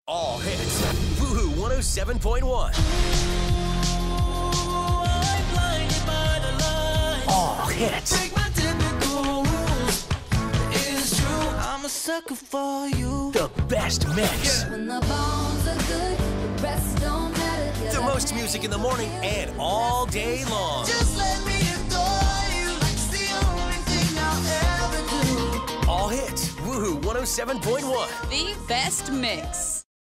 All hits. WUHU 107.1. All hits. Break my typical rules. It's true, I'm a sucker for you. The best mix. When the bones are good, the rest don't matter. The most music in the morning and all day long. Just let me adore you like it's the only thing I'll ever do. All hits. WUHU 107.1. The best mix.